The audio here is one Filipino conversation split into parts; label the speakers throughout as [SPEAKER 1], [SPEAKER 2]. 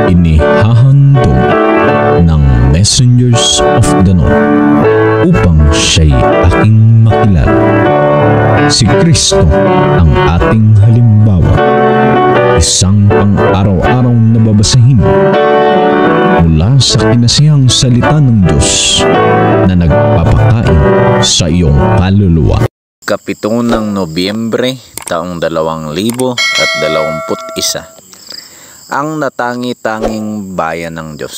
[SPEAKER 1] inihahandog ng messengers of the North upang siya'y aking makilala. Si Kristo ang ating halimbawa, isang pang-araw-araw na babasahin mula sa kinasihang salita ng Diyos na nagpapakain sa iyong kaluluwa.
[SPEAKER 2] Kapito ng Nobyembre, taong 2021. Ang natangi-tanging bayan ng Diyos,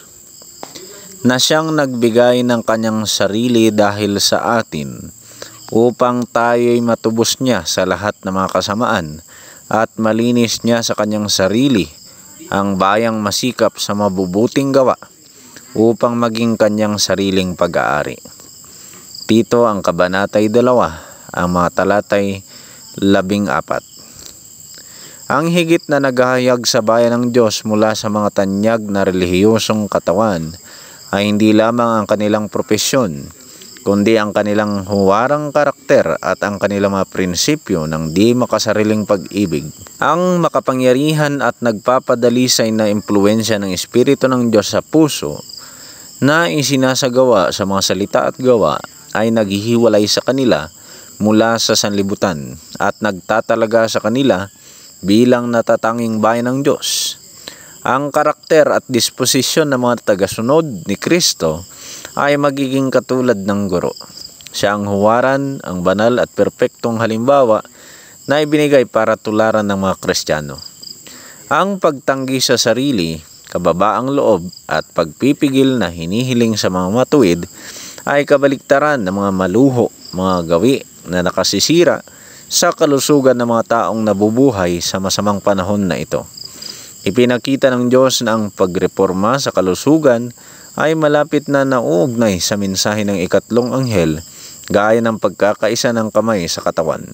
[SPEAKER 2] na siyang nagbigay ng kanyang sarili dahil sa atin, upang tayo'y matubos niya sa lahat ng mga kasamaan at malinis niya sa kanyang sarili ang bayang masikap sa mabubuting gawa upang maging kanyang sariling pag-aari. Tito ang kabanatay 2, ang mga talatay 14. Ang higit na naghahayag sa bayan ng Diyos mula sa mga tanyag na relihiyosong katawan ay hindi lamang ang kanilang propesyon, kundi ang kanilang huwarang karakter at ang kanilang mga prinsipyo ng di makasariling pag-ibig. Ang makapangyarihan at nagpapadalisay na impluensya ng Espiritu ng Diyos sa puso na isinasagawa sa mga salita at gawa ay naghihiwalay sa kanila mula sa sanlibutan at nagtatalaga sa kanila bilang natatanging bayan ng Diyos. Ang karakter at disposisyon ng mga tagasunod ni Kristo ay magiging katulad ng guro. Siya ang huwaran, ang banal at perpektong halimbawa na ibinigay para tularan ng mga Kristiyano. Ang pagtanggi sa sarili, kababaang loob at pagpipigil na hinihiling sa mga matuwid ay kabaliktaran ng mga maluho, mga gawi na nakasisira sa kalusugan ng mga taong nabubuhay sa masamang panahon na ito. Ipinakita ng Diyos na ang pagreporma sa kalusugan ay malapit na nauugnay sa mensahe ng ikatlong anghel, gaya ng pagkakaisa ng kamay sa katawan.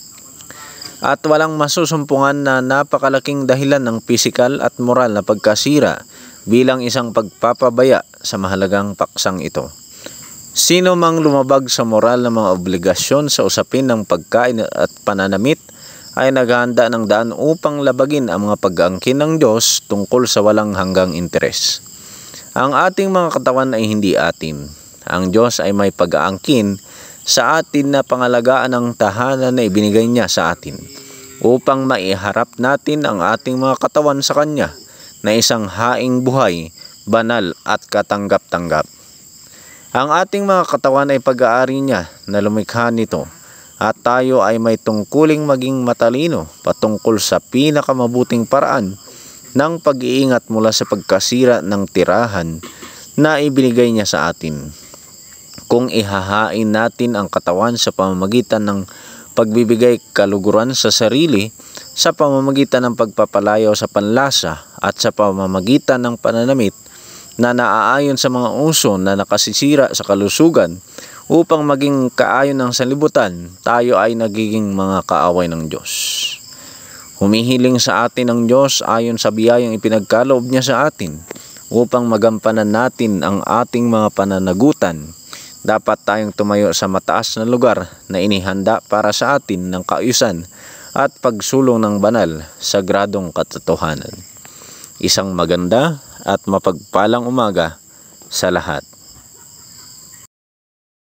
[SPEAKER 2] At walang masusumpungan na napakalaking dahilan ng pisikal at moral na pagkasira bilang isang pagpapabaya sa mahalagang paksang ito. Sino mang lumabag sa moral ng mga obligasyon sa usapin ng pagkain at pananamit ay naghahanda ng daan upang labagin ang mga pag-aangkin ng Diyos tungkol sa walang hanggang interes. Ang ating mga katawan ay hindi atin. Ang Diyos ay may pag-aangkin sa atin na pangalagaan ng tahanan na ibinigay niya sa atin upang maiharap natin ang ating mga katawan sa Kanya na isang haing buhay, banal at katanggap-tanggap. Ang ating mga katawan ay pag-aari niya na lumikha nito at tayo ay may tungkuling maging matalino patungkol sa pinakamabuting paraan ng pag-iingat mula sa pagkasira ng tirahan na ibinigay niya sa atin. Kung ihahain natin ang katawan sa pamamagitan ng pagbibigay kaluguran sa sarili, sa pamamagitan ng pagpapalayo sa panlasa at sa pamamagitan ng pananamit na naaayon sa mga uso na nakasisira sa kalusugan upang maging kaayon ng sanlibutan, tayo ay nagiging mga kaaway ng Diyos. Humihiling sa atin ang Diyos ayon sa biyayang ipinagkaloob niya sa atin upang magampanan natin ang ating mga pananagutan. Dapat tayong tumayo sa mataas na lugar na inihanda para sa atin ng kaayusan at pagsulong ng banal, sagradong katotohanan. Isang maganda at mapagpalang umaga sa lahat.